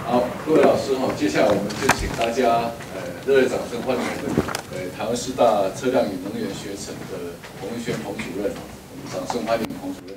好，各位老师哈，接下来我们就请大家热烈掌声欢迎我们台湾师大车辆与能源学程的洪文轩洪主任，我们掌声欢迎洪主任。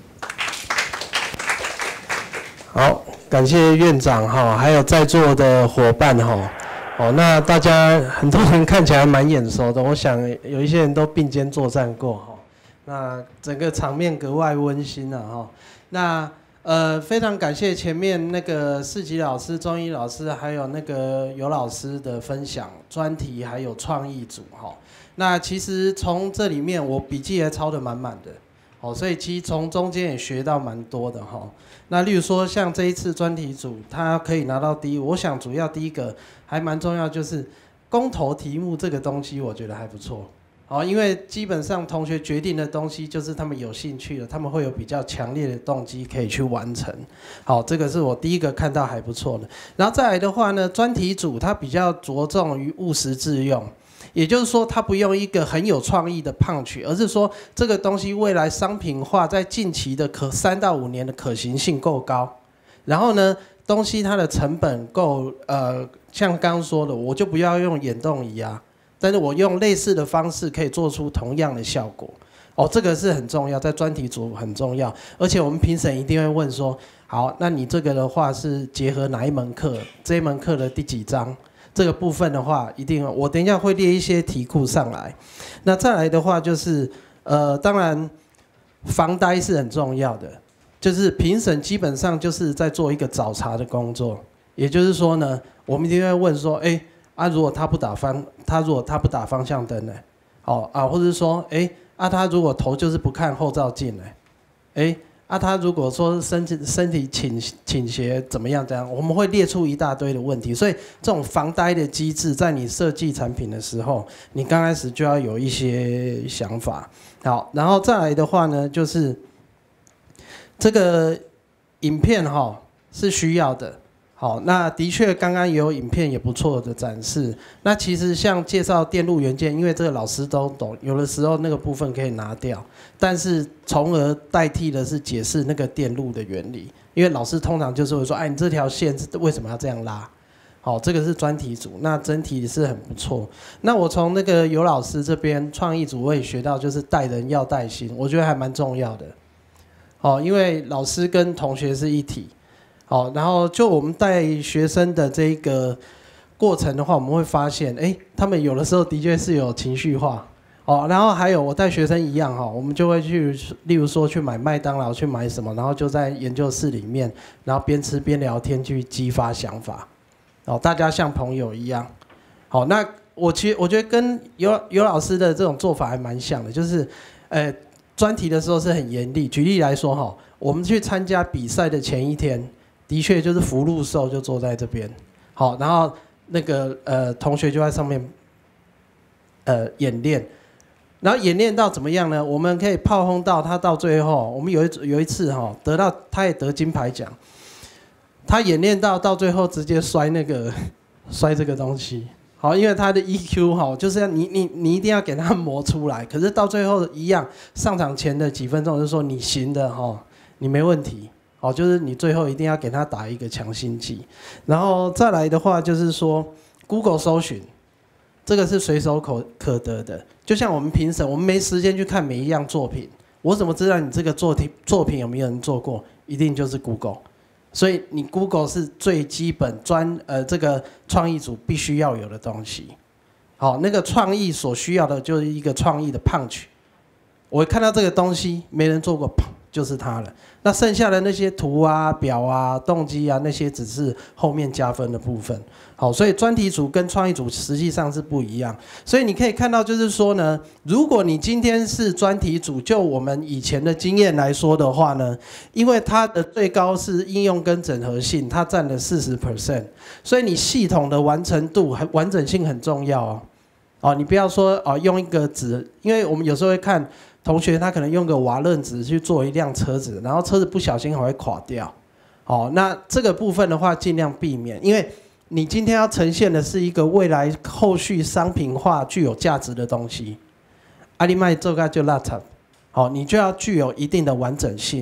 好，感谢院长哈，还有在座的伙伴哈。哦，那大家很多人看起来蛮眼熟的，我想有一些人都并肩作战过哈。那整个场面格外温馨啊哈。那非常感谢前面那个世吉老师、中医老师，还有那个尤老师的分享专题，还有创意组哈。那其实从这里面我笔记也抄得满满的，哦，所以其实从中间也学到蛮多的哈。那例如说像这一次专题组，他可以拿到第一，我想主要第一个还蛮重要，就是公投题目这个东西，我觉得还不错。哦，因为基本上同学决定的东西就是他们有兴趣的，他们会有比较强烈的动机可以去完成。好，这个是我第一个看到还不错的。然后再来的话呢，专题组它比较着重于务实致用，也就是说它不用一个很有创意的punch，而是说这个东西未来商品化在近期的3到5年的可行性够高，然后呢东西它的成本够像刚刚说的，我就不要用眼动仪啊。但是我用类似的方式可以做出同样的效果，哦，这个是很重要，在专题组很重要，而且我们评审一定会问说，好，那你这个的话是结合哪一门课？这一门课的第几章？这个部分的话，一定我等一下会列一些题库上来。那再来的话就是，当然防呆是很重要的，就是评审基本上就是在做一个找茬的工作，也就是说呢，我们一定会问说，如果他不打方向灯呢？哦啊，或者是说，他如果头就是不看后照镜呢？他如果说身体倾斜怎么样？我们会列出一大堆的问题。所以这种防呆的机制，在你设计产品的时候，你刚开始就要有一些想法。好，然后再来的话呢，就是这个影片是需要的。好，那的确刚刚也有影片也不错的展示。那其实像介绍电路元件，因为这个老师都懂，有的时候那个部分可以拿掉，但是从而代替的是解释那个电路的原理。因为老师通常就是会说，你这条线是为什么要这样拉？好，这个是专题组，那整体是很不错。那我从那个尤老师这边创意组我也学到，就是带人要带心，我觉得还蛮重要的。好，因为老师跟同学是一体。好，然后就我们带学生的这个过程的话，我们会发现，他们有的时候的确是有情绪化，哦，然后还有我带学生一样我们就会去，例如说去买麦当劳，去买什么，然后就在研究室里面，然后边吃边聊天，去激发想法，哦，大家像朋友一样。好，那我觉得跟尤老师的这种做法还蛮像的，就是专题的时候是很严厉。举例来说我们去参加比赛的前一天。的确就是福禄寿就坐在这边，好，然后那个同学就在上面演练，然后演练到怎么样呢？我们可以炮轰到他到最后，我们有一次他也得金牌奖，他演练到最后直接摔这个东西，好，因为他的 EQ 就是要你一定要给他磨出来，可是到最后一样，上场前的几分钟就说你行的你没问题。就是你最后一定要给他打一个强心剂，然后再来的话就是说 ，Google 搜寻，这个是随手可得的。就像我们评审，我们没时间去看每一样作品，我怎么知道你这个作品有没有人做过？一定就是 Google， 所以你 Google 是最基本这个创意组必须要有的东西。好，那个创意所需要的就是一个创意的 punch。我看到这个东西没人做过，就是它了。那剩下的那些图啊、表啊、动机啊，那些只是后面加分的部分。好，所以专题组跟创意组实际上是不一样。所以你可以看到，就是说呢，如果你今天是专题组，就我们以前的经验来说的话呢，因为它的最高是应用跟整合性，它占了40%，所以你系统的完成度、完整性很重要你不要说用一个纸，因为我们有时候会看。同学他可能用个瓦楞纸去做一辆车子，然后车子不小心还会垮掉。那这个部分的话尽量避免，因为你今天要呈现的是一个未来后续商品化具有价值的东西。你卖这个就拉扯，你就要具有一定的完整性。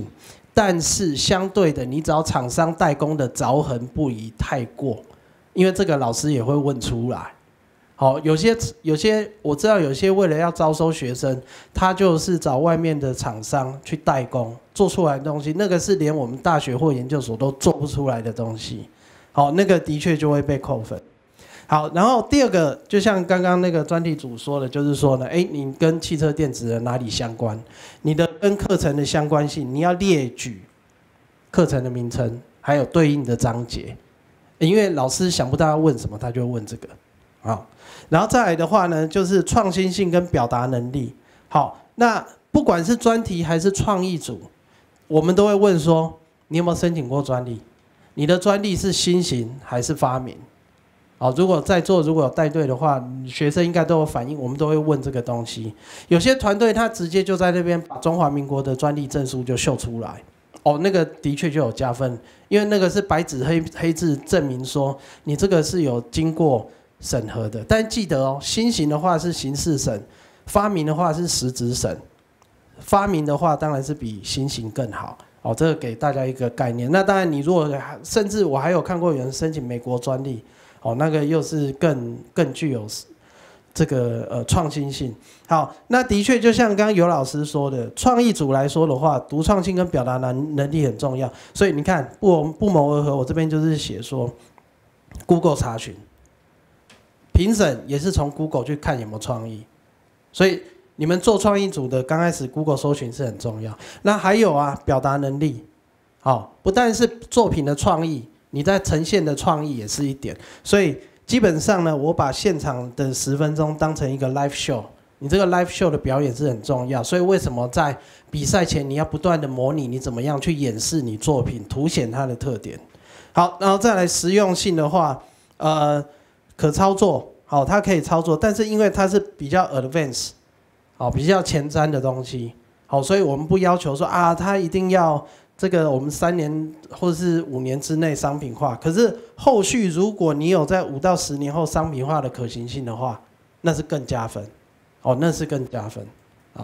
但是相对的，你只要厂商代工的凿痕不宜太过，因为这个老师也会问出来。好，有些我知道有些为了要招收学生，他就是找外面的厂商去代工做出来的东西，那个是连我们大学或研究所都做不出来的东西。好，那个的确就会被扣分。好，然后第二个，就像刚刚那个专题组说的，就是说呢，你跟汽车电子的哪里相关？你的跟课程的相关性，你要列举课程的名称，还有对应的章节，因为老师想不到要问什么，他就问这个。好，然后再来的话呢，就是创新性跟表达能力。好，那不管是专题还是创意组，我们都会问说，你有没有申请过专利？你的专利是新型还是发明？好，如果在座如果有带队的话，学生应该都有反映，我们都会问这个东西。有些团队他直接就在那边把中华民国的专利证书就秀出来，那个的确就有加分，因为那个是白纸黑字证明说你这个是有经过审核的。但记得新型的话是形式审，发明的话是实质审。发明的话当然是比新型更好。这个给大家一个概念。那当然，你如果甚至我还有看过有人申请美国专利，那个又是更具有这个创新性。好，那的确就像刚刚尤老师说的，创意组来说的话，独创性跟表达能力很重要。所以你看不谋而合，我这边就是写说 ，Google 查询，评审也是从 Google 去看有没有创意，所以。你们做创意组的，刚开始 Google 搜寻是很重要。那还有表达能力，不但是作品的创意，你在呈现的创意也是一点。所以基本上呢，我把现场的10分钟当成一个 live show， 你这个 live show 的表演是很重要。所以为什么在比赛前你要不断的模拟你怎么样去演示你作品，凸显它的特点。好，然后再来实用性的话，可操作，它可以操作，但是因为它是比较 advanced。比较前瞻的东西，所以我们不要求说它一定要这个我们3年或者是5年之内商品化。可是后续如果你有在5到10年后商品化的可行性的话，那是更加分，那是更加分。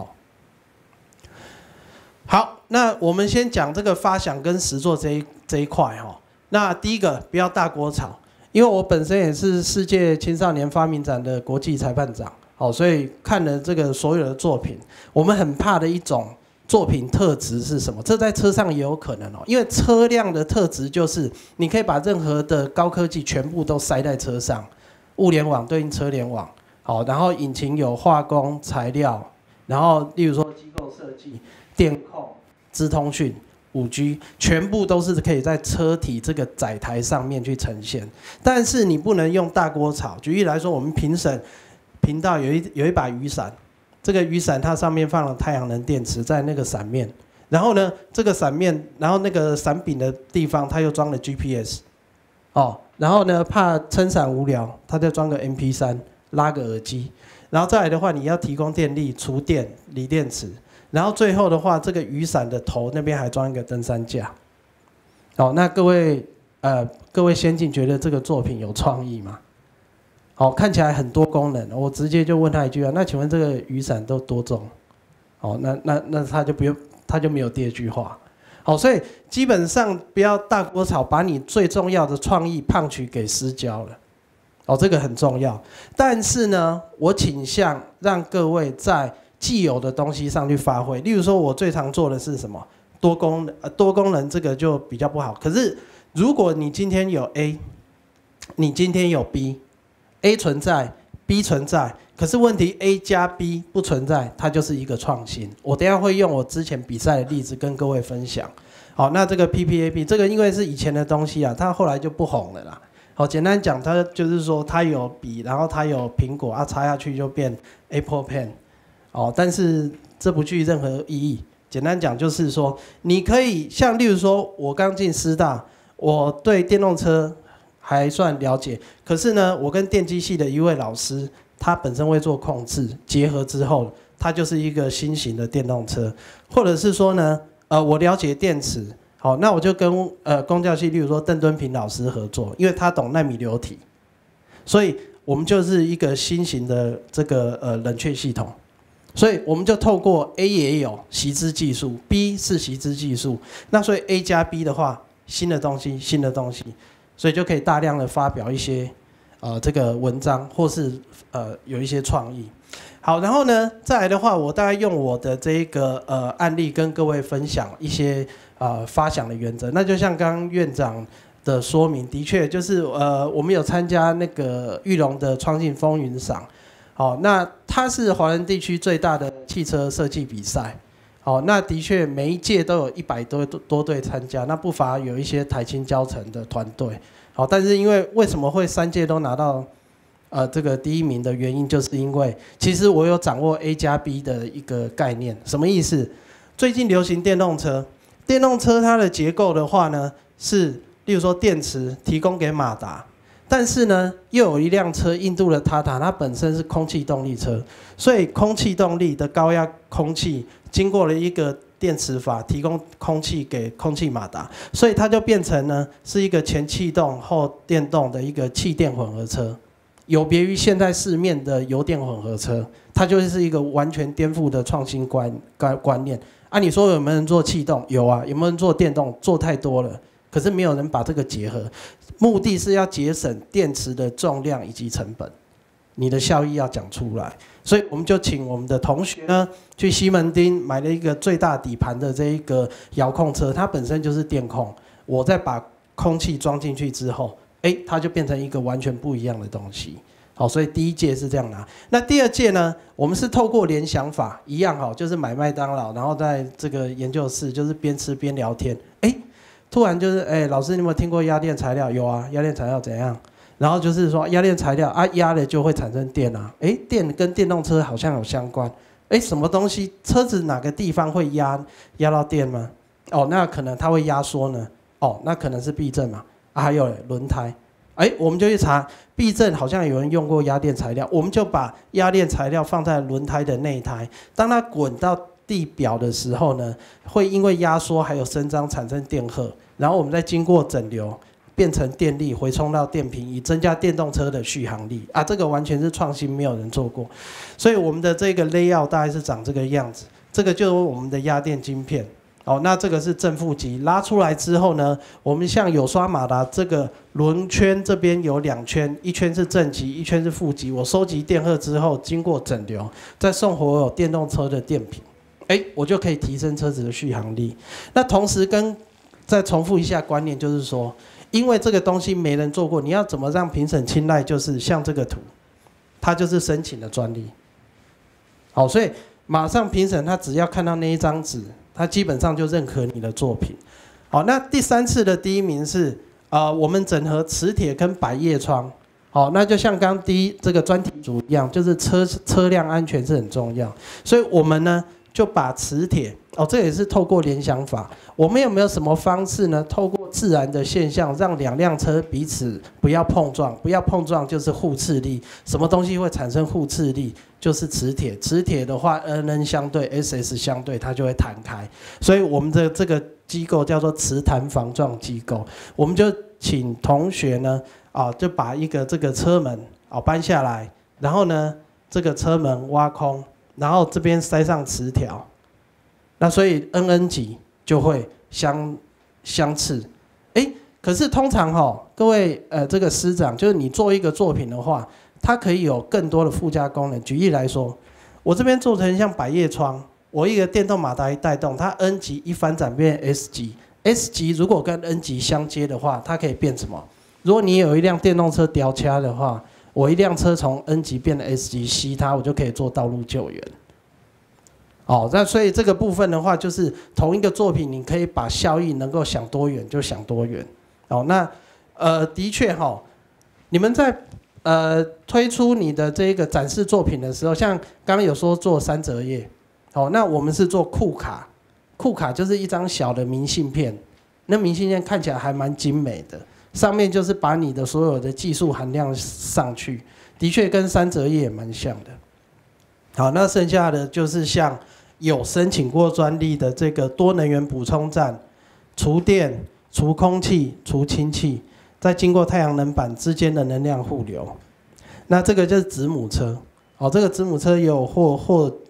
好，那我们先讲这个发想跟实作这一块那第一个不要大锅炒，因为我本身也是世界青少年发明展的国际裁判长。所以看了这个所有的作品，我们很怕的一种作品特质是什么？这在车上也有可能因为车辆的特质就是你可以把任何的高科技全部都塞在车上，物联网对应车联网，然后引擎有化工材料，然后例如说机构设计、电控、资通讯、5G， 全部都是可以在车体这个载台上面去呈现。但是你不能用大锅炒。举例来说，我们评审。频道有一把雨伞，这个雨伞它上面放了太阳能电池在那个伞面，然后呢，这个伞面，然后那个伞柄的地方它又装了 GPS，然后呢怕撑伞无聊，它再装个 MP3， 拉个耳机，然后再来的话你要提供电力、厨电、锂电池，然后最后的话这个雨伞的头那边还装一个登山架，那各位先进觉得这个作品有创意吗？看起来很多功能，我直接就问他一句那请问这个雨伞都多重？那他就没有第二句话。所以基本上不要大锅炒，把你最重要的创意胖曲给失焦了。这个很重要。但是呢，我倾向让各位在既有的东西上去发挥。例如说，我最常做的是什么？多功能这个就比较不好。可是如果你今天有 A， 你今天有 B。A 存在 ，B 存在，可是问题 A 加 B 不存在，它就是一个创新。我等一下会用我之前比赛的例子跟各位分享。那这个 PPAP 这个因为是以前的东西它后来就不红了啦。简单讲，它就是说它有笔，然后它有苹果插下去就变 Apple Pen。但是这不具任何意义。简单讲就是说，你可以像例如说，我刚进师大，我对电动车。还算了解，可是呢，我跟电机系的一位老师，他本身会做控制，结合之后，它就是一个新型的电动车。或者是说呢，我了解电池，那我就跟工教系，例如说邓敦平老师合作，因为他懂奈米流体，所以我们就是一个新型的这个冷却系统。 所以我们就透过 A 也有习知技术 ，B 是习知技术，那所以 A 加 B 的话，新的东西，所以就可以大量的发表一些这个文章，或是有一些创意。好，然后呢，再来的话，我大概用我的这个案例跟各位分享一些发想的原则。那就像刚刚院长的说明，的确就是我们有参加那个裕隆的创新风云赏。好，那它是华人地区最大的汽车设计比赛。好，那的确每一届都有100多队参加，那不乏有一些台清交成的团队。好，但是因为什么会3届都拿到这个第1名的原因，就是因为其实我有掌握 A 加 B 的一个概念，什么意思？最近流行电动车，电动车它的结构的话呢，是例如说电池提供给马达。但是呢，又有一辆车，印度的塔塔，它本身是空气动力车，所以空气动力的高压空气经过了一个电磁阀，提供空气给空气马达，所以它就变成呢是一个前气动后电动的一个气电混合车，有别于现在市面的油电混合车，它就是一个完全颠覆的创新观念。啊，你说有没有人做气动？有啊，有没有人做电动？做太多了。可是没有人把这个结合，目的是要节省电池的重量以及成本，你的效益要讲出来。所以我们就请我们的同学呢，去西门町买了一个最大底盘的这一个遥控车，它本身就是电控，我再把空气装进去之后，它就变成一个完全不一样的东西。好，所以第1届是这样拿。那第2届呢，我们是透过联想法一样，好，就是买麦当劳，然后在这个研究室就是边吃边聊天，突然就是，老师，你有没有听过压电材料？有啊，压电材料怎样？然后就是说，压电材料啊，压了就会产生电啊。电跟电动车好像有相关。什么东西？车子哪个地方会压到电吗？那可能它会压缩呢。那可能是避震嘛。还有轮胎。我们就去查，避震好像有人用过压电材料，我们就把压电材料放在轮胎的内胎，当它滚到地表的时候呢，会因为压缩还有伸张产生电荷，然后我们再经过整流变成电力回充到电瓶，以增加电动车的续航力啊！这个完全是创新，没有人做过，所以我们的这个 layout 大概是长这个样子。这个就是我们的压电晶片。那这个是正负极，拉出来之后呢，我们像有刷马达这个轮圈这边有2圈，一圈是正极，一圈是负极。我收集电荷之后，经过整流，再送回我电动车的电瓶。我就可以提升车子的续航力。那同时再重复一下观念，就是说，因为这个东西没人做过，你要怎么让评审青睐？就是像这个图，它就是申请的专利。好，所以马上评审他只要看到那一张纸，他基本上就认可你的作品。好，那第3次的第1名是我们整合磁铁跟百叶窗。好，那就像刚这个专题组一样，就是车辆安全是很重要，所以我们呢就把磁铁这也是透过联想法，我们有没有什么方式呢？透过自然的现象，让2辆车彼此不要碰撞，不要碰撞就是互斥力。什么东西会产生互斥力？就是磁铁。磁铁的话 ，N 相对 SS 相对，它就会弹开。所以我们的这个机构叫做磁弹防撞机构。我们就请同学呢就把一个这个车门搬下来，然后呢这个车门挖空，然后这边塞上磁条。那所以 NN 级就会相斥，可是通常各位这个师长，就是你做一个作品的话，它可以有更多的附加功能。举例来说，我这边做成像百叶窗，我一个电动马达一带动，它 N 级一翻转变 S 级，S 级如果跟 N 级相接的话，它可以变什么？如果你有一辆电动车掉卡的话，我一辆车从 N 级变成 S 级吸它，我就可以做道路救援。那所以这个部分的话，就是同一个作品，你可以把效益能够想多远就想多远。那的确你们在推出你的这个展示作品的时候，像刚刚有说做3折页，那我们是做库卡，库卡就是一张小的明信片，那明信片看起来还蛮精美的，上面就是把你的所有的技术含量上去，的确跟3折页也蛮像的。好，那剩下的就是像有申请过专利的这个多能源补充站，除电、除空气、除氢气，再经过太阳能板之间的能量互流。那这个就是子母车，这个子母车也有获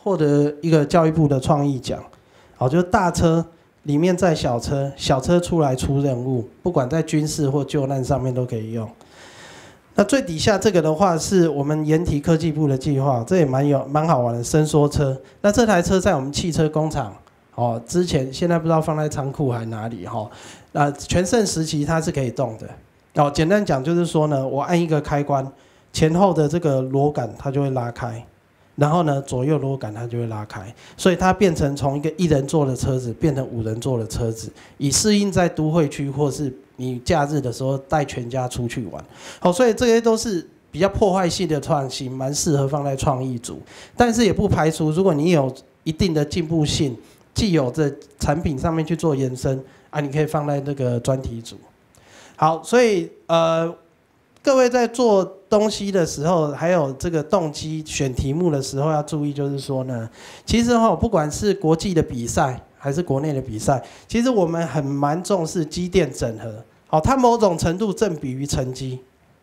获得一个教育部的创意奖，好，就是大车里面载小车，小车出来出任务，不管在军事或救难上面都可以用。那最底下这个的话是我们研提科技部的计划，这也蛮好玩的伸缩车。那这台车在我们汽车工厂，哦，之前现在不知道放在仓库还哪里哈。全盛时期它是可以动的。哦，简单讲就是说呢，我按一个开关，前后的这个螺杆它就会拉开，然后呢左右螺杆它就会拉开，所以它变成从一个1人座的车子变成5人座的车子，以适应在都会区或是你假日的时候带全家出去玩。好，所以这些都是比较破坏性的创新，蛮适合放在创意组，但是也不排除如果你有一定的进步性，既有的产品上面去做延伸啊，你可以放在那个专题组。好，所以各位在做东西的时候，还有这个动机选题目的时候要注意，就是说呢，其实不管是国际的比赛还是国内的比赛，其实我们蛮重视机电整合。好，它某种程度正比于成绩。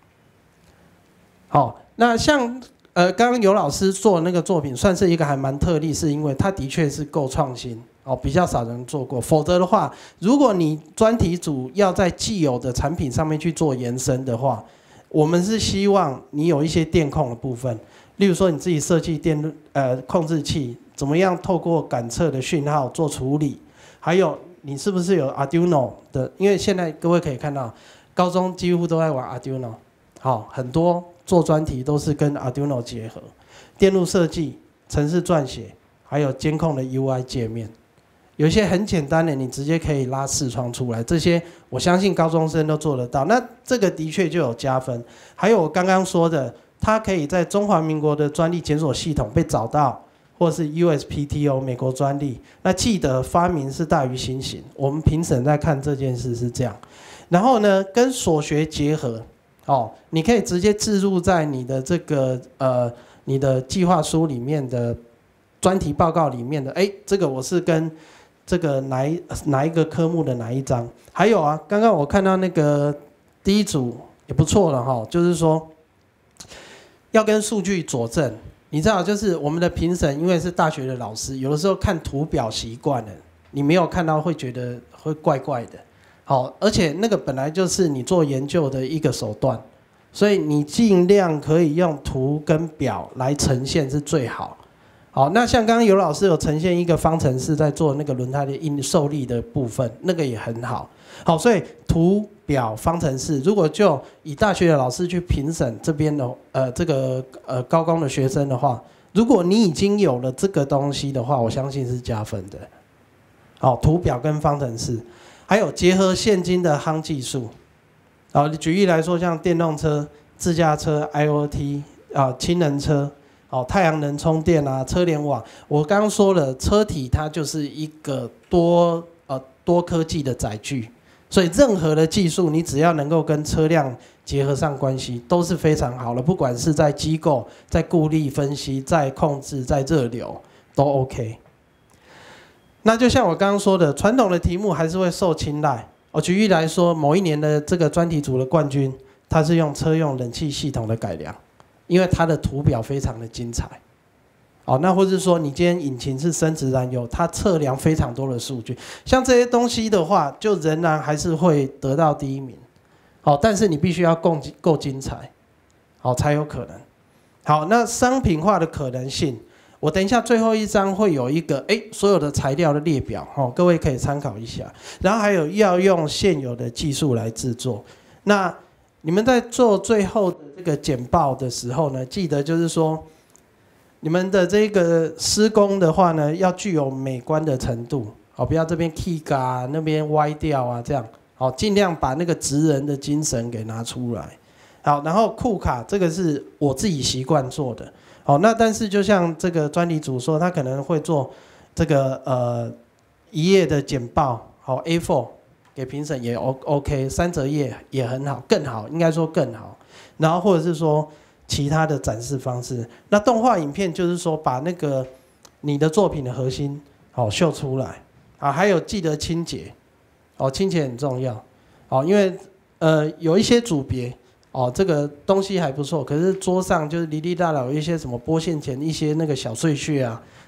好，那像刚刚尤老师做的那个作品，算是一个还蛮特例，是因为它的确是够创新。哦，比较少人做过，否则的话，如果你专题组要在既有的产品上面去做延伸的话，我们是希望你有一些电控的部分，例如说你自己设计控制器，怎么样透过感测的讯号做处理，还有你是不是有 Arduino 的？因为现在各位可以看到，高中几乎都在玩 Arduino， 好，很多做专题都是跟 Arduino 结合，电路设计、程式撰写，还有监控的 UI 界面。有一些很简单的，你直接可以拉视窗出来，这些我相信高中生都做得到。那这个的确就有加分。还有我刚刚说的，它可以在中华民国的专利检索系统被找到，或是 USPTO 美国专利。那记得发明是大于新型，我们评审在看这件事是这样。然后呢，跟所学结合，哦，你可以直接置入在你的这个你的计划书里面的专题报告里面的。这个我是跟这个哪一个科目的哪一章？还有啊，刚刚我看到那个第一组也不错了哈，就是说要跟数据佐证。你知道，就是我们的评审因为是大学的老师，有的时候看图表习惯了，你没有看到会觉得会怪怪的。好，而且那个本来就是你做研究的一个手段，所以你尽量可以用图跟表来呈现是最好。好，那像刚刚尤老师有呈现一个方程式在做那个轮胎的受力的部分，那个也很好。好，所以图表方程式，如果就以大学的老师去评审这边的这个高工的学生的话，如果你已经有了这个东西的话，我相信是加分的。好，图表跟方程式，还有结合现今的夯技术。好，举例来说，像电动车、自驾车、IoT 氢能车。太阳能充电啊，车联网，我刚刚说了，车体它就是一个多科技的载具，所以任何的技术，你只要能够跟车辆结合上关系，都是非常好的。不管是在机构、在固力分析、在控制、在热流，都 OK。那就像我刚刚说的，传统的题目还是会受青睐。举例来说，某一年的这个专题组的冠军，他是用车用冷气系统的改良。因为它的图表非常的精彩，那或者说你今天引擎是生质燃油，它测量非常多的数据，像这些东西的话，就仍然还是会得到第一名，但是你必须要够精彩，才有可能。好，那商品化的可能性，我等一下最后一章会有一个所有的材料的列表，各位可以参考一下，然后还有要用现有的技术来制作，那。你们在做最后的这个简报的时候呢，记得就是说，你们的这个施工的话呢，要具有美观的程度，不要这边 kick 啊，那边歪掉啊，这样，尽量把那个职人的精神给拿出来。好，然后库卡这个是我自己习惯做的，那但是就像这个专题组说，他可能会做这个1页的简报，A4。给评审也 OK， 3折页也很好，更好，应该说更好。然后或者是说其他的展示方式，那动画影片就是说把那个你的作品的核心秀出来还有记得清洁清洁很重要因为有一些组别这个东西还不错，可是桌上就是哩哩啦啦有一些什么拨线前一些那个小碎屑啊，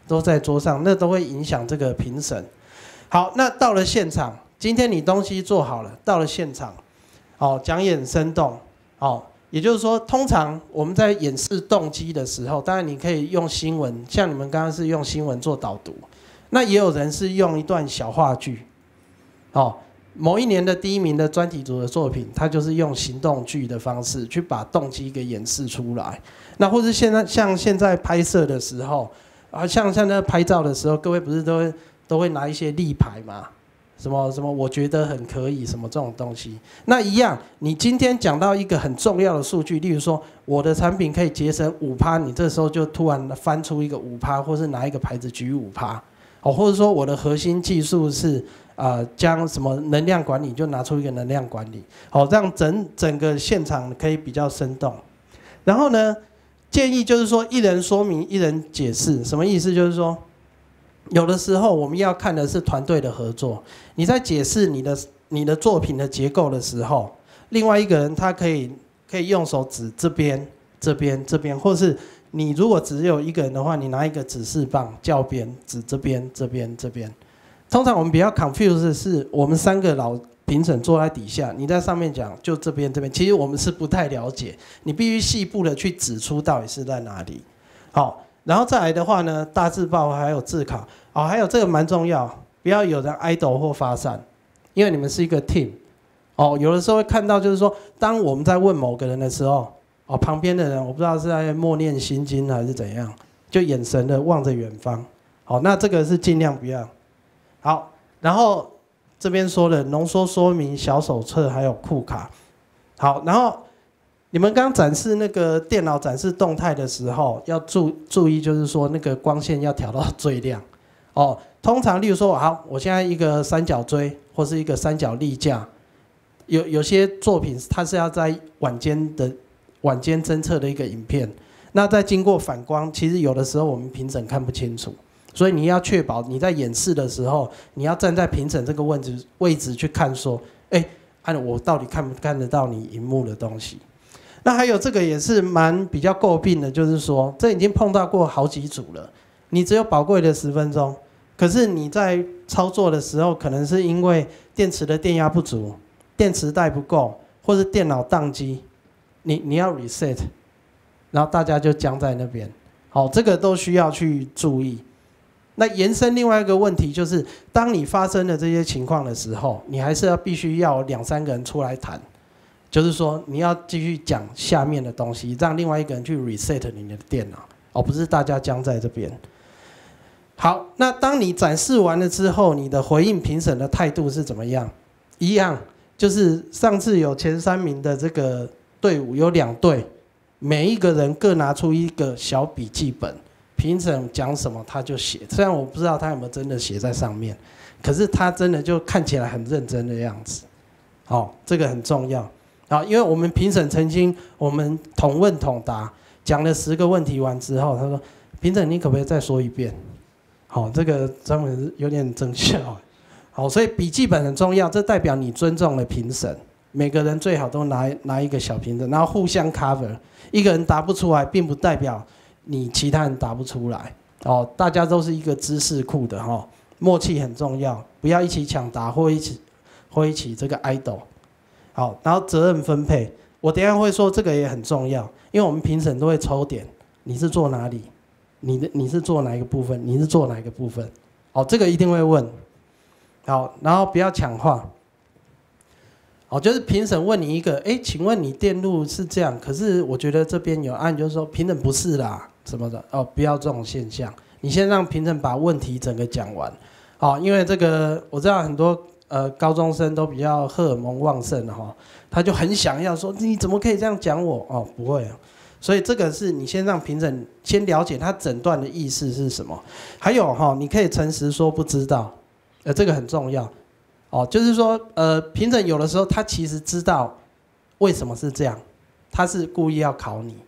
都在桌上，那都会影响这个评审。好，那到了现场，今天你东西做好了，到了现场，讲演生动，也就是说，通常我们在演示动机的时候，当然你可以用新闻，像你们刚刚是用新闻做导读，那也有人是用一段小话剧，某一年的第1名的专题组的作品，他就是用行动剧的方式去把动机给演示出来。那或是像现在拍摄的时候，像那拍照的时候，各位不是都会拿一些立牌嘛？什么我觉得很可以，什么这种东西。那一样，你今天讲到一个很重要的数据，例如说我的产品可以节省5%，你这时候就突然翻出一个5%，或是拿一个牌子举5%，或者说我的核心技术是将什么能量管理，就拿出一个能量管理，让整个现场可以比较生动。然后呢，建议就是说一人说明一人解释，什么意思？就是说，有的时候我们要看的是团队的合作。你在解释你的作品的结构的时候，另外一个人他可以用手指这边、这边、这边，或是你如果只有一个人的话，你拿一个指示棒教鞭指这边、这边、这边。通常我们比较 confused 的是，我们3个老评审坐在底下，你在上面讲就这边这边，其实我们是不太了解，你必须细部的去指出到底是在哪里。好，然后再来的话呢，大字报还有字卡，还有这个蛮重要，不要有人 idle 或发散，因为你们是一个 team。有的时候会看到就是说，当我们在问某个人的时候，旁边的人我不知道是在默念心经还是怎样，就眼神的望着远方。好，那这个是尽量不要。好，然后这边说的浓缩说明、小手册还有库卡。好，然后你们刚展示那个电脑展示动态的时候，要注意，就是说那个光线要调到最亮。通常例如说，好，我现在一个三角锥或是一个三角立架，有些作品它是要在晚间侦测的一个影片，那在经过反光，其实有的时候我们评审看不清楚。所以你要确保你在演示的时候，你要站在评审这个位置去看，说，我到底看不看得到你荧幕的东西？那还有这个也是比较诟病的，就是说，这已经碰到过好几组了，你只有宝贵的10分钟，可是你在操作的时候，可能是因为电池的电压不足、电池带不够，或是电脑宕机，你要 reset， 然后大家就僵在那边。好，这个都需要去注意。那延伸另外一个问题就是，当你发生了这些情况的时候，你还是必须要2、3个人出来谈，就是说你要继续讲下面的东西，让另外一个人去 reset 你的电脑，不是大家僵在这边。好，那当你展示完了之后，你的回应评审的态度是怎么样？一样，就是上次有前3名的这个队伍有2队，每一个人各拿出一个小笔记本。评审讲什么他就写，虽然我不知道他有没有真的写在上面，可是他真的就看起来很认真的样子。这个很重要。因为我们评审曾经我们统问统答，讲了10个问题完之后，他说：“评审，你可不可以再说一遍？”这个真的有点生效。所以笔记本很重要，这代表你尊重了评审。每个人最好都拿一个小评审，然后互相 cover。一个人答不出来，并不代表你其他人答不出来。大家都是一个知识库的默契很重要，不要一起抢答或一起这个 idle。好，然后责任分配，我等一下会说这个也很重要，因为我们评审都会抽点，你是做哪里？你是做哪一个部分？你是做哪一个部分？这个一定会问。好，然后不要抢话。就是评审问你一个，请问你电路是这样，可是我觉得这边有你就说评审不是啦，什么的，不要这种现象。你先让评审把问题整个讲完。因为这个我知道很多高中生都比较荷尔蒙旺盛他就很想要说你怎么可以这样讲我？不会。所以这个是你先让评审先了解他整段的意思是什么。还有你可以诚实说不知道，这个很重要。就是说，评审有的时候他其实知道为什么是这样，他是故意要考你。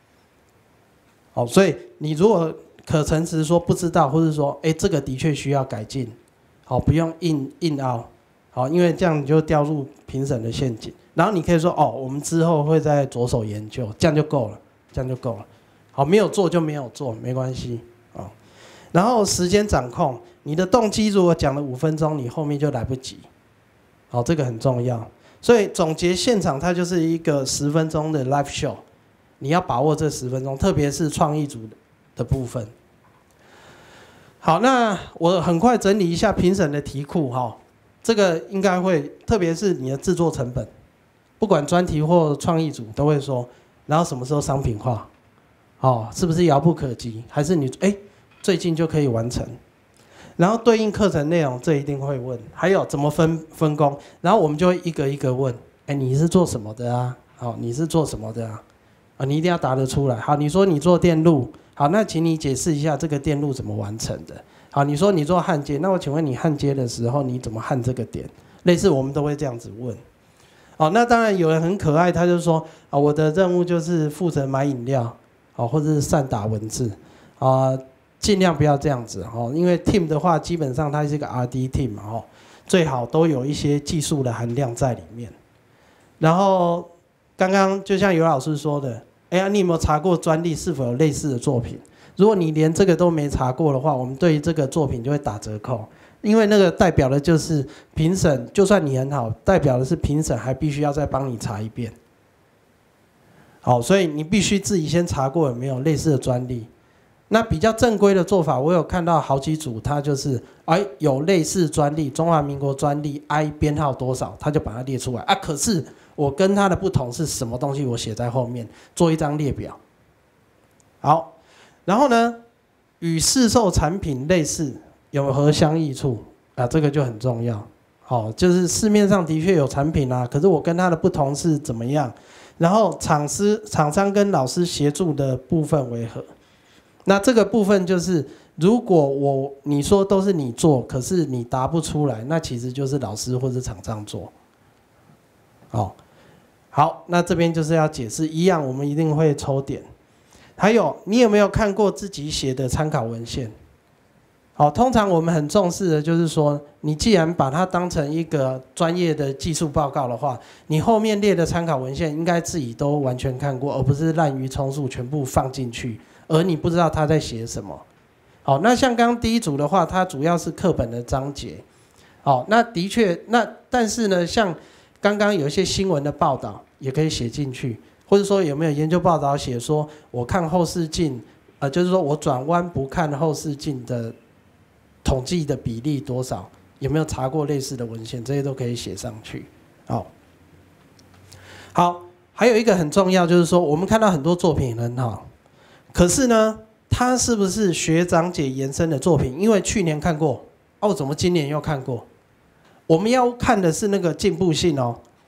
所以你如果可诚实说不知道，或者说，这个的确需要改进，不用硬凹，因为这样你就掉入评审的陷阱。然后你可以说，我们之后会再着手研究，这样就够了，这样就够了。没有做就没有做，没关系。 然后时间掌控，你的动机如果讲了5分钟，你后面就来不及。好，这个很重要。所以总结现场它就是一个10分钟的 live show， 你要把握这10分钟，特别是创意组的部分。好，那我很快整理一下评审的题库哈，这个应该会，特别是你的制作成本，不管专题或创意组都会说，然后什么时候商品化，哦，是不是遥不可及，还是你最近就可以完成？然后对应课程内容，这一定会问，还有怎么分工，然后我们就会一个一个问，你是做什么的啊？好，你是做什么的啊？你一定要答得出来。好，你说你做电路，好，那请你解释一下这个电路怎么完成的。好，你说你做焊接，那我请问你焊接的时候你怎么焊这个点？类似我们都会这样子问。好，那当然有人很可爱，他就说我的任务就是负责买饮料，或者是善打文字，尽量不要这样子因为 team 的话，基本上它是一个 R&D team 嘛最好都有一些技术的含量在里面。然后刚刚就像尤老师说的，你有没有查过专利是否有类似的作品？如果你连这个都没查过的话，我们对于这个作品就会打折扣，因为那个代表的就是评审，就算你很好，代表的是评审还必须要再帮你查一遍。好，所以你必须自己先查过有没有类似的专利。那比较正规的做法，我有看到好几组，它就是有类似专利，中华民国专利 I 编号多少，他就把它列出来可是我跟它的不同是什么东西，我写在后面，做一张列表。好，然后呢，与市售产品类似有何相异处这个就很重要。好，就是市面上的确有产品可是我跟它的不同是怎么样？然后厂商跟老师协助的部分为何？那这个部分就是，如果你说都是你做，可是你答不出来，那其实就是老师或是厂商做。好，那这边就是要解释一样，我们一定会抽点。还有，你有没有看过自己写的参考文献？通常我们很重视的就是说，你既然把它当成一个专业的技术报告的话，你后面列的参考文献应该自己都完全看过，而不是滥竽充数全部放进去，而你不知道他在写什么。好，那像刚刚第一组的话，它主要是课本的章节。好，那的确，但是呢，像刚刚有一些新闻的报道也可以写进去，或者说有没有研究报道写说，我看后视镜，就是说我转弯不看后视镜的统计的比例多少？有没有查过类似的文献？这些都可以写上去。好，还有一个很重要，就是说我们看到很多作品很好，可是呢，它是不是学长姐延伸的作品？因为去年看过，怎么今年又看过？我们要看的是那个进步性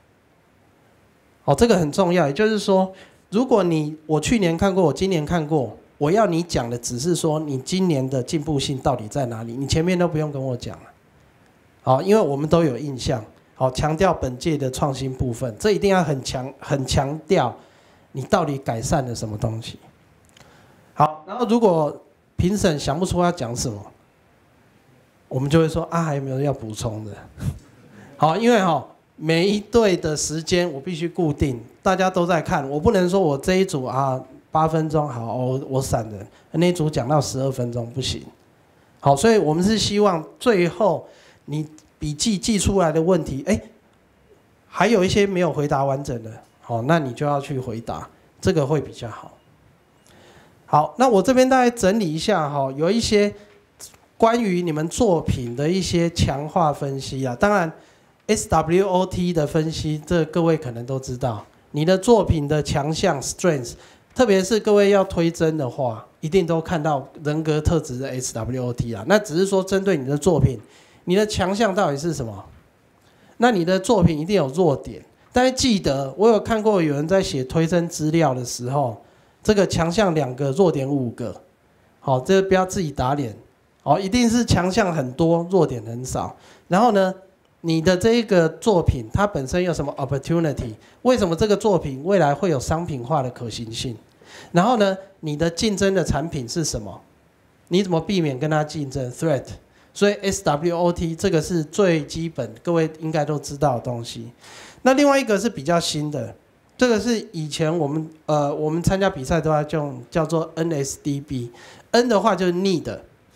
这个很重要。也就是说，如果我去年看过，我今年看过。我要你讲的只是说你今年的进步性到底在哪里，你前面都不用跟我讲了，因为我们都有印象，强调本届的创新部分，这一定要很强调你到底改善了什么东西。好，然后如果评审想不出要讲什么，我们就会说还有没有要补充的？好，因为每一队的时间我必须固定，大家都在看，我不能说我这一组8分钟好，我闪人，那一组讲到12分钟不行。好，所以我们是希望最后你笔记记出来的问题，还有一些没有回答完整的，那你就要去回答，这个会比较好。好，那我这边大概整理一下有一些关于你们作品的一些强化分析当然 SWOT 的分析，这各位可能都知道，你的作品的强项 strength。特别是各位要推甄的话，一定都看到人格特质的 SWOT 那只是说针对你的作品，你的强项到底是什么？那你的作品一定有弱点。但是记得，我有看过有人在写推甄资料的时候，这个强项2个，弱点5个。好，这个不要自己打脸。一定是强项很多，弱点很少。然后呢，你的这一个作品它本身有什么 opportunity？ 为什么这个作品未来会有商品化的可行性？然后呢，你的竞争的产品是什么？你怎么避免跟它竞争 threat？ 所以 SWOT 这个是最基本，各位应该都知道的东西。那另外一个是比较新的，这个是以前我们参加比赛都要用，叫做 NSDB。N 的话就是 need。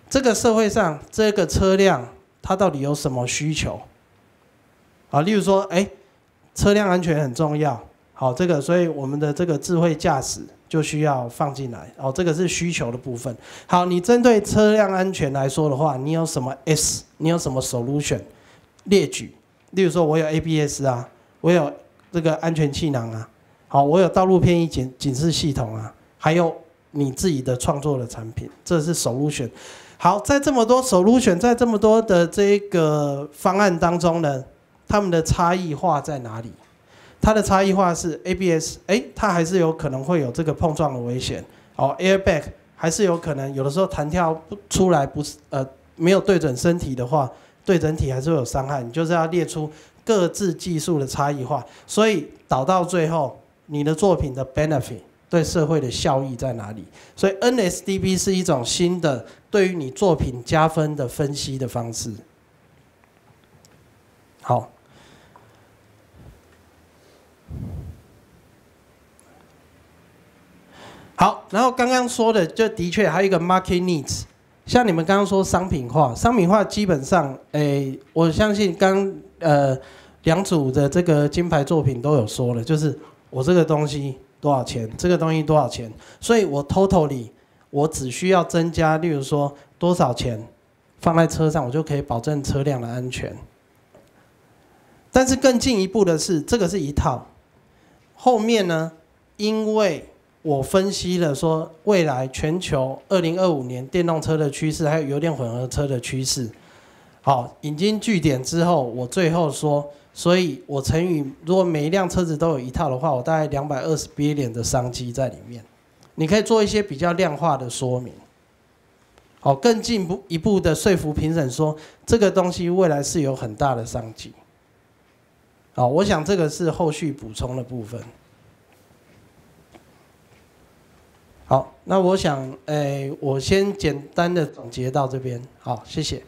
这个社会上这个车辆它到底有什么需求？啊，例如说，车辆安全很重要，好，这个所以我们的这个智慧驾驶就需要放进来，哦，这个是需求的部分。好，你针对车辆安全来说的话，你有什么 S？ 你有什么 solution？ 列举，例如说我有 ABS 啊，我有这个安全气囊啊，好，我有道路偏移警示系统啊，还有你自己的创作的产品，这是 solution。好，在这么多 solution， 在这么多的这个方案当中呢，它们的差异化在哪里？它的差异化是 ABS， 它还是有可能会有这个碰撞的危险。哦 ，airbag 还是有可能，有的时候弹跳不出来，不是没有对准身体的话，对人体还是会有伤害。你就是要列出各自技术的差异化，所以导到最后，你的作品的 benefit 对社会的效益在哪里？所以 NSDB 是一种新的对于你作品加分的分析的方式。好。好，然后刚刚说的，就的确还有一个 market needs， 像你们刚刚说商品化，商品化基本上，我相信两组的这个金牌作品都有说了，就是我这个东西多少钱，这个东西多少钱，所以我 totally 我只需要增加，例如说多少钱放在车上，我就可以保证车辆的安全。但是更进一步的是，这个是一套，后面呢，因为我分析了说，未来全球2025年电动车的趋势，还有油电混合车的趋势，好，引经据典之后，我最后说，所以我乘以如果每一辆车子都有一套的话，我大概220 billion 的商机在里面。你可以做一些比较量化的说明，好，更进一步的说服评审说，这个东西未来是有很大的商机。好，我想这个是后续补充的部分。好，那我想，我先简单的总结到这边。好，谢谢。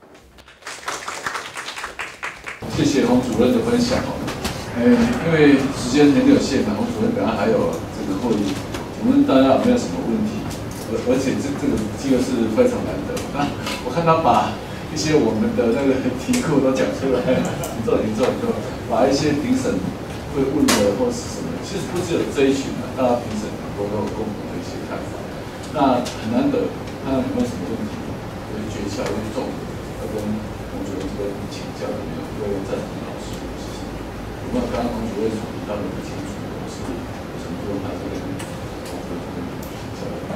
谢谢洪主任的分享哦。因为时间很有限，洪主任等下还有这个会议，我们大家有没有什么问题？而且这个机会是非常难得。那我看他把一些我们的那个题库都讲出来，你做，把一些评审会问的或是什么，其实不只有这一群啊，大家评审很多都有共同的一些看法。那很难得，看看有没有什么问题，有些诀窍、有些重点，要跟洪主任这边请教的没有？各位在场老师，谢谢。有没有刚刚洪主任所提到的不清楚的，是有什么地方他这边洪主任这边请教的？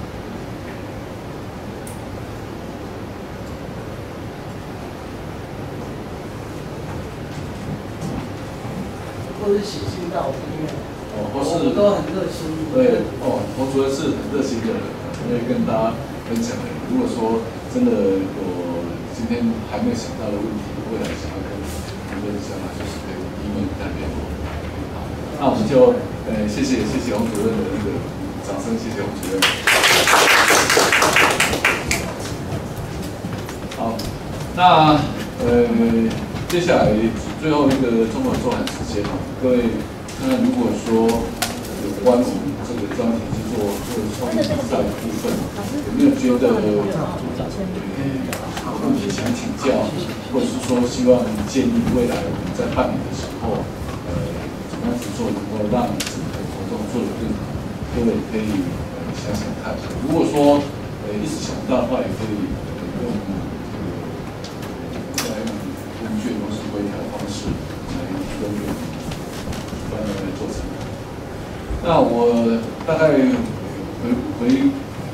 或者写信到我这边， 或是我都很热心。 对，洪主任是很热心的人，因为跟大家分享的。如果说真的有今天还没有想到的问题，未来想要跟洪主任想法，就是可以email跟他联络。好，那我们就谢谢洪主任的那个掌声，谢谢洪主任。好，那接下来最后一个中文座谈时间各位看看，如果说有关我们这个专题制作或者创意比赛的部分，有没有觉得有问题想请教，或者是说希望建议未来我们在办理的时候，怎么样子做能够让整个活动做得更好？各位可以想想看。如果说一时想不到的话，也可以用问卷或是微调的方式来提供给主办单位做成。那我大概回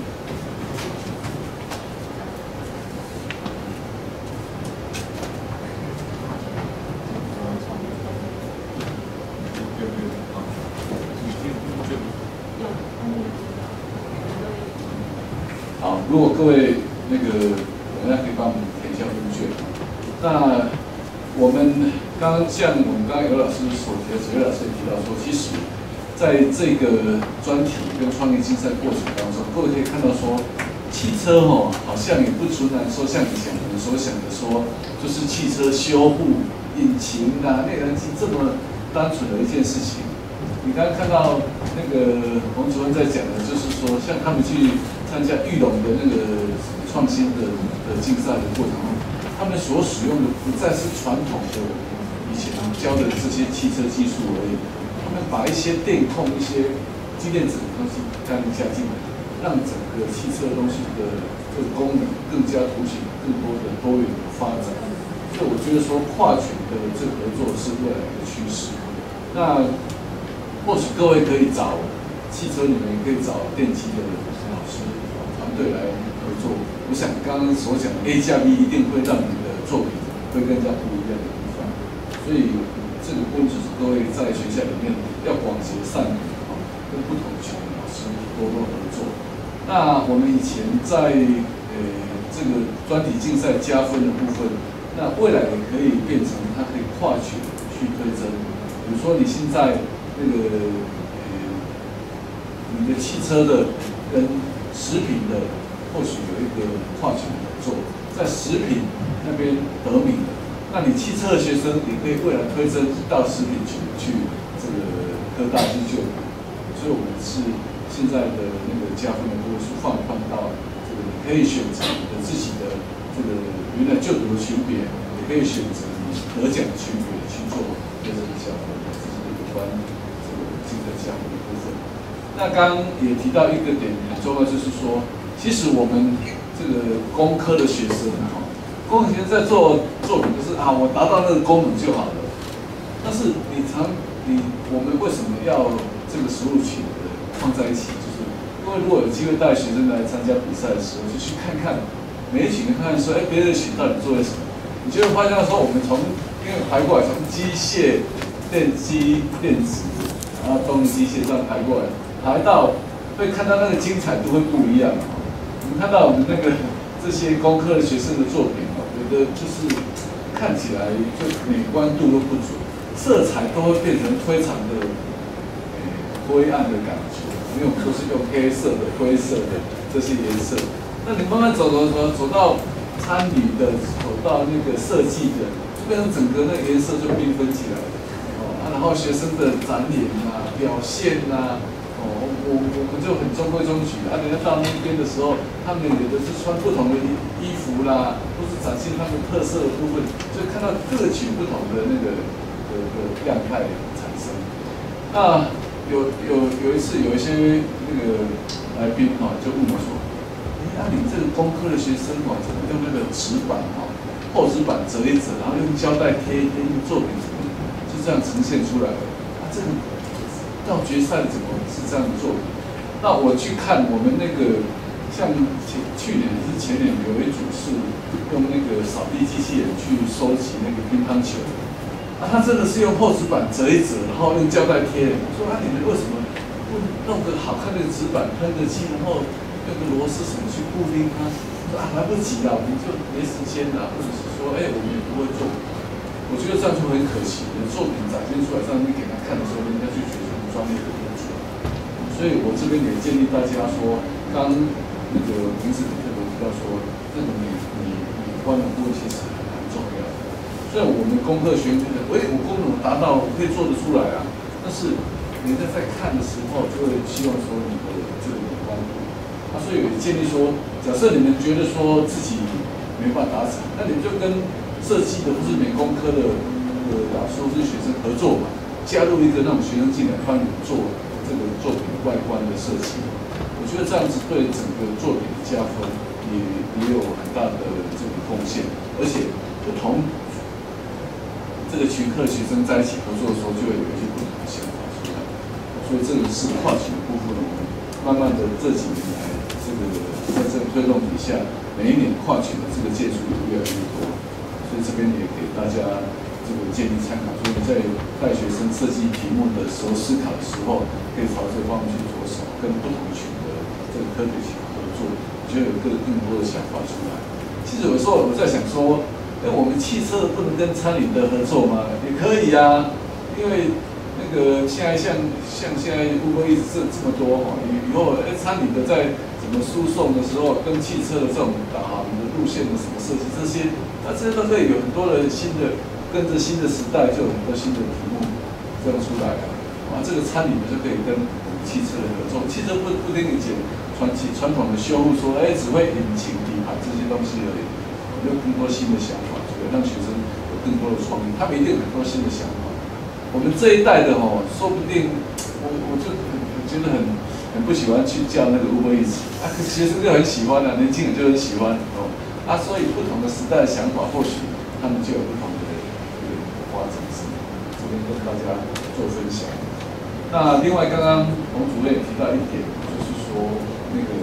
好，如果各位那个等一下可以帮我们填一下问卷。那我们像我们刚刚尤老师所提的，尤老师也提到说，其实在这个专题跟创意竞赛过程当中，各位可以看到说，汽车好像也不纯然说像以前我们所想的说，就是汽车修护、引擎啊、内燃机这么单纯的一件事情。 你刚刚看到那个洪主任在讲的，就是说像他们去参加玉龙的那个创新的竞赛的过程中，他们所使用的不再是传统的以前教的这些汽车技术而已，他们把一些电控、一些机电子的东西加进来，让整个汽车东西的这个功能更加凸显更多的多元的发展。所以我觉得说跨群的这个合作是未来的趋势。那或许各位可以找汽车里面，也可以找电机的老师团队来合作。我想刚刚所讲的 A 加 B 一定会让你的作品会更加不一样的地方。所以这个部分就是各位在学校里面要广结善缘啊，跟不同群的老师多多合作。那我们以前在这个专题竞赛加分的部分，那未来也可以变成它可以跨群去推甄。比如说你现在那个你的汽车的跟食品的，或许有一个跨群合作，在食品那边得名的，那你汽车的学生也可以未来推甄到食品群去这个科大去就读。所以我们是现在的那个加分的部分是放到这个你可以选择你的自己的这个原来就读的群别，也可以选择你得奖的群别去做这个加分，这是有关这个竞争加分的部分。那刚刚也提到一个点很重要，就是说，其实我们这个工科的学生工科学生在做作品，就是我达到那个功能就好了。但是我们为什么要这个实务群的放在一起？就是因为如果有机会带学生来参加比赛的时候，就去看看每一群，看看说，别的群到底做了什么，你就会发现说，我们因为排过来，从机械、电机、电子，然后动力机械这样排过来。排到会看到那个精彩度会不一样。我们看到我们那个这些工科的学生的作品有的就是看起来就美观度都不足，色彩都会变成非常的灰暗的感觉，因为我们都是用黑色的、灰色的这些颜色。那你慢慢走到参与的，走到那个设计的，就变成整个那个颜色就缤纷起来了。然后学生的展演表现我们就很中规中矩人家到那边的时候，他们有的是穿不同的衣服啦，都是展现他们特色的部分，就看到各群不同的那个样态产生。那有一次有一些那个来宾就问我说：“你这个工科的学生怎么用那个纸板厚纸板折一折，然后用胶带贴一贴，用作品怎么就这样呈现出来了？这个到决赛怎么是这样做？”那我去看我们那个，像去年还是前年有一组是用那个扫地机器人去收集那个乒乓球，他真的是用厚纸板折一折，然后用胶带贴。我说你们为什么不弄个好看的纸板喷个漆，然后用个螺丝什么去固定它？说来不及了，我们就没时间了，或者是说我们也不会做。我觉得这样就很可惜，你的作品展现出来，让你给他看的时候，人家就觉得很专业的工作。所以我这边也建议大家说，刚那个评审特别提到说，这个美观的部分其实很重要的。虽然我们工科学院觉得，我功能达到，我可以做得出来但是人家在看的时候，就会希望说你的这个美观度。所以也建议说，假设你们觉得说自己没办法达成，那你们就跟设计的或是美工科的老师或是学生合作嘛，加入一个让学生进来帮你做这个作品外观的设计。我觉得这样子对整个作品的加分也有很大的这个贡献，而且不同这个群科的学生在一起合作的时候，就会有一些不同的想法出来。所以这个是跨群的部分，我们慢慢的这几年来，这个在这个推动底下，每一年跨群的这个件数也越来越多。所以这边也给大家这个建议参考，所以在带学生设计题目的时候、思考的时候，可以朝这个方面去着手，跟不同群的这个科学群合作，就有更多的想法出来。其实有时候我在想说，我们汽车不能跟餐饮的合作吗？也可以因为那个现在像现在Uber Eats这么多以后餐饮的在怎么输送的时候，跟汽车的这种导航的路线的什么设计这些都可以有很多的跟着新的时代就有很多新的题目这样出来这个参与就可以跟汽车的合作，汽车不跟你讲传统的修护说，只会引擎、底盘这些东西而已，有更多新的想法，就让学生有更多的创意，他们一定有很多新的想法。我们这一代的说不定我就觉得很不喜欢去叫那个 Uber Eats， 学生就很喜欢年轻人就很喜欢所以不同的时代的想法，或许他们就有不同的发展史，这边跟大家做分享。那另外，刚刚洪主任也提到一点，就是说那个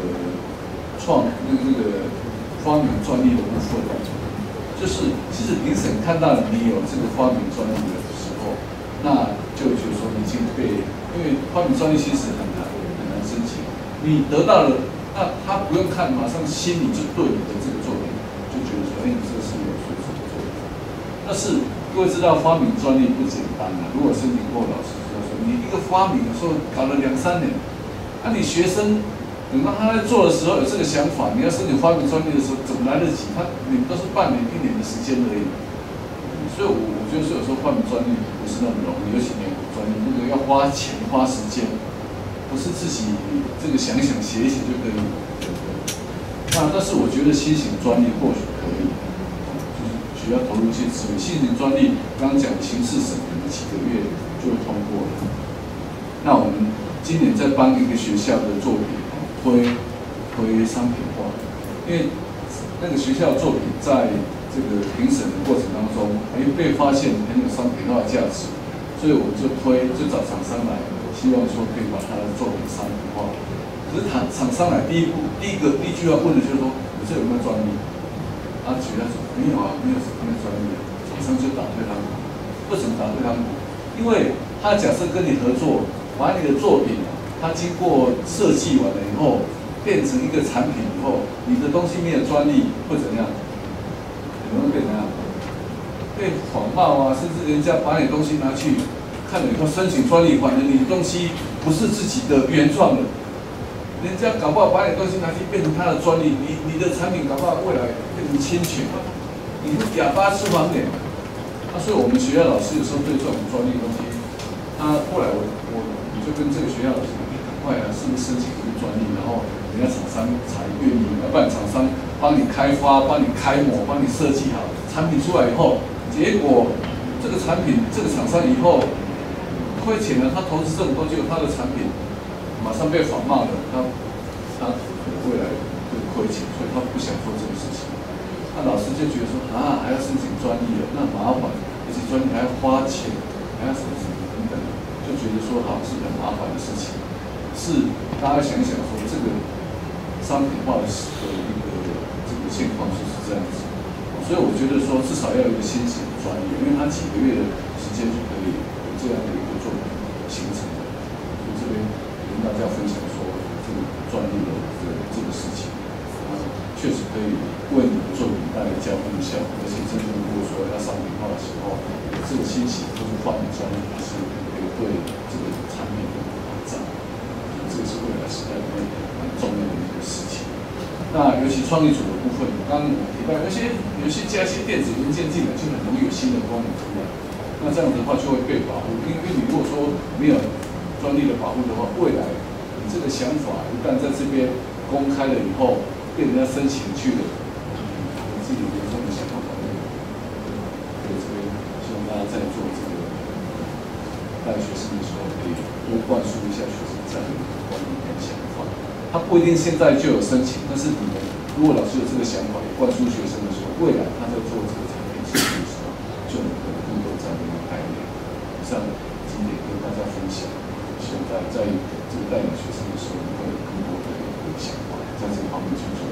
发明专利的部分，就是其实评审看到你有这个发明专利的时候，那就觉得说已经被，因为发明专利其实很难申请，你得到了，那他不用看，马上心里就对你的这个作品就觉得说，你这个是有水准的作品。但是各位知道，发明专利不简单啊。如果申请过，老师就说，你一个发明的时候搞了2、3年，你学生等到他在做的时候有这个想法，你要申请发明专利的时候，怎么来得及？你们都是半年、1年的时间而已。所以我觉得说，有时候发明专利不是那么容易，尤其美国专利，那个要花钱、花时间，不是自己这个想一想、写一写就可以。但是我觉得新型专利或许可以，就是需要投入一些资源。新型专利刚刚讲刑事审可能几个月就会通过了。那我们今年在帮一个学校的作品推商品化，因为那个学校的作品在这个评审的过程当中，被发现很有商品化的价值，所以我们就找厂商来，希望说可以把他的作品商品化。可是厂商来第一句要问的就是说，你这有没有专利？学校说没有啊，没有专利啊。厂商就打退堂鼓。为什么打退堂鼓？因为他假设跟你合作，把你的作品他经过设计完了以后，变成一个产品以后，你的东西没有专利会怎样？可能会变怎样？被仿冒啊，甚至人家把你东西拿去看了以后申请专利，反正你的东西不是自己的原创的，人家搞不好把你东西拿去变成他的专利，你的产品搞不好未来变成侵权，你是哑巴吃黄连。所以我们学校老师有时候对这种专利的东西，后来我就跟这个学校老师讲，赶快是不是申请一个专利，然后人家厂商才愿意，要不然厂商帮你开发、帮你开模、帮你设计好产品出来以后，结果这个产品这个厂商以后亏钱了，他投资这么多，结果他的产品马上被仿冒了，他未来会亏钱，所以他不想做这个事情。那老师就觉得说还要申请专利了，那麻烦，而且专利还要花钱，还要什么等等，就觉得说是很麻烦的事情。是大家想一想说，这个商品化的一个这个现况就是这样子。所以我觉得说，至少要有一个新型的专利，因为它几个月的时间就可以有这样的一个作品形成的。所以这边跟大家分享说，这个专利的这个事情，确实可以为你的作品带来加分的效果。而且真正如果说要商品化的时候，这个新型或是发明专利是可以对这个产品的保障。这个是未来时代里面很重要的一个事情。那尤其创意组的部分，刚刚我提到，有些加一些电子元件进来，就很容易有新的功能出来。那这样子的话就会被保护，因为你如果说没有专利的保护的话，未来你这个想法一旦在这边公开了以后，被人家申请去了，你自己原创的想法保护。所以这边希望大家在做这个带学生的时候，可以多灌输一下学生这样的观念跟想法。他不一定现在就有申请，但是你们如果老师有这个想法，灌输学生的时候，未来他在做这个产品设计的时候，就能够更多这样的一个概念。以上今天跟大家分享，希望大家在这个带领学生的时候，能够有更多的一个想法，在这个方面去做。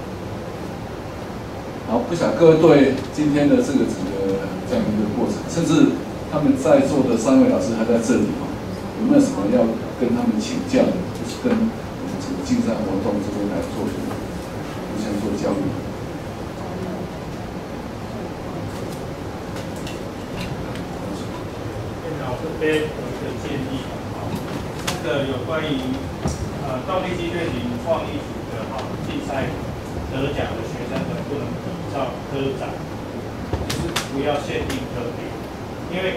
好，不晓得各位对今天的这个整个这样一个过程，甚至他们在座的3位老师还在这里有没有什么要跟他们请教的？就是跟我们这个竞赛活动这边来做互相做交流。 电脑这边有一个建议，这个有关于动力机队型创意组的竞赛得奖的学生们不能比照科展，就是不要限定科别，因为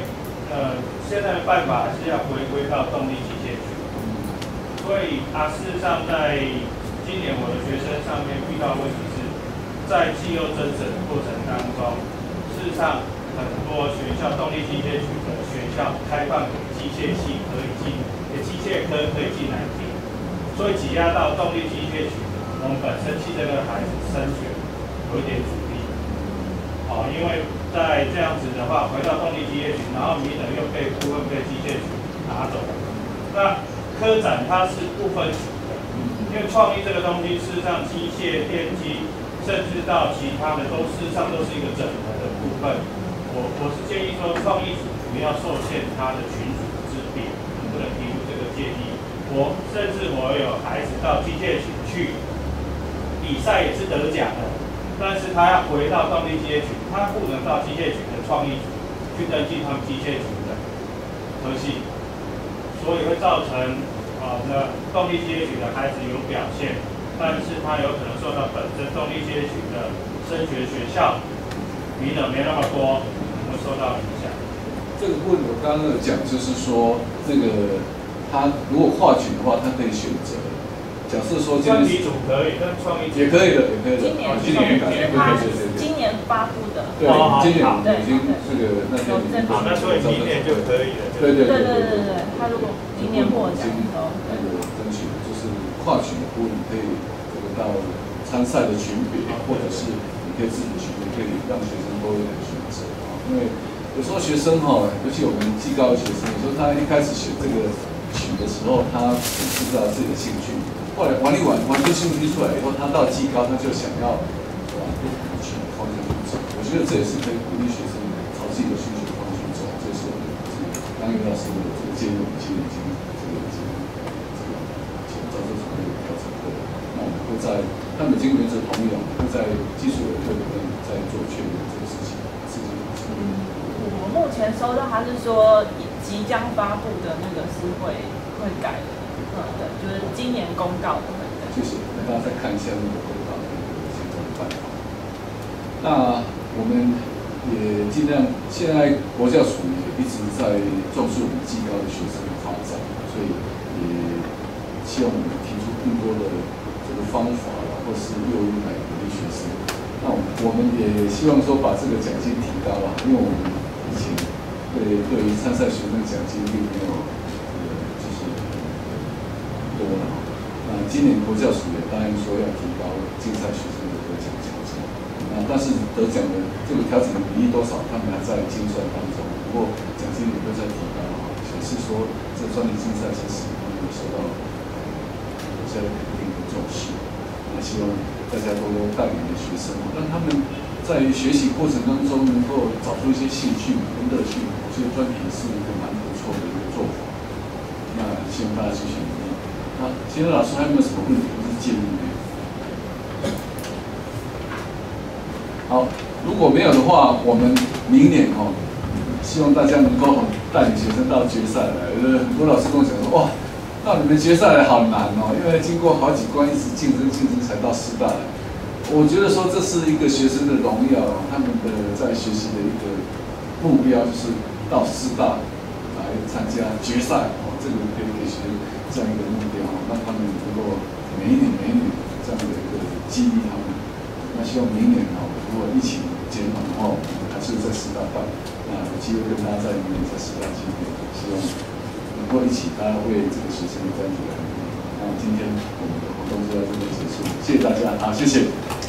现在的办法还是要回归到动力机械群。所以事实上在今年我的学生上面遇到的问题是，在绩优甄审的过程当中，事实上很多学校动力机械局的学校开放给机械系可以进，机械科可以进来填，所以挤压到动力机械局，我们本身汽车科的孩子升学有一点阻力。因为在这样子的话，回到动力机械局，然后名额又被部分被机械局拿走。那科展它是不分组的，因为创意这个东西，事实上机械、电机，甚至到其他的都事实上都是一个整合的部分。我是建议说，创意组不要受限它的群组之别，不能提出这个建议。甚至我有孩子到机械群去比赛也是得奖的，但是他要回到动力机械群，他不能到机械群的创意组去登记他们机械群的科系，所以会造成动力机械群的孩子有表现，但是他有可能受到本身动力机械群的升学学校名额没那么多，会受到影响。 这个部分我刚刚有讲，就是说他如果划群的话，他可以选择。假设说专题组可以，但创意也可以的，也可以的。 今年他今年发布的。 对，今年已经这个那天已经。 那所以明年就可以了。 对。 他如果明年获奖的时候， 争取就是跨群的部分，可以到参赛的群别，或者是你可以自己选，可以让学生都有点选择啊。因为有时候学生尤其我们技高的学生，有时候他一开始选这个群的时候，他不知道自己的兴趣。后来玩出兴趣出来以后，他到技高，他就想要往不同的群方向去走。我觉得这也是可以鼓励学生朝自己的需求方向去走。这是我们刚于老师的这个建议，我们其实已经照这种的调整过。那我们会在他们已经原则同意了，会在技术委员会里面再做确认这个事情。 我目前收到他是说即将发布的那个是会改的。对，就是今年公告的。 谢谢，那大家再看一下那个公告的相关办法。那我们也尽量，现在国教署也一直在重视我们技高的学生的发展，所以也希望我们提出更多的这个方法或是诱因来鼓励学生。那我们也希望说把这个奖金提高了，因为我们以前对于参赛学生奖金并没有。多了，那今年国教署也答应说要提高竞赛学生的得奖奖金，但是得奖的这个调整的比例多少，他们还在精算当中。不过奖金也会在提高，显示说这专题竞赛其实他们受到国家的肯定和重视。那希望大家多多带领的学生，让他们在学习过程当中能够找出一些兴趣跟乐趣。我觉得专题是一个蛮不错的一个做法。那希望大家继续努力。其实老师还有没有什么问题或是建议呢？好，如果没有的话，我们明年希望大家能够带领学生到决赛来。很多老师跟我讲说，哇，到你们决赛来好难因为经过好几关一直竞争才到师大来。我觉得说这是一个学生的荣耀，他们的在学习的一个目标就是到师大来参加决赛这个可以给学生这样一个目标，让他们能够每一年这样的一个激励他们。那希望明年如果疫情减缓的话，我们还是在师大办，那有机会跟大家在明年在师大见面，希望能够一起大家为这个学生的专题来努力。那今天我们的活动就到这边结束，谢谢大家，好，谢谢。